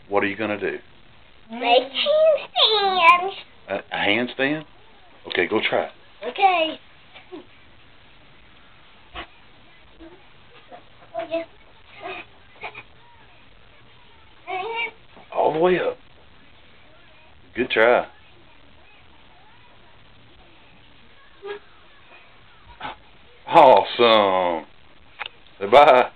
What are you going to do? Make handstands. A handstand? Okay, go try it. Okay. All the way up. Good try. Awesome. Bye.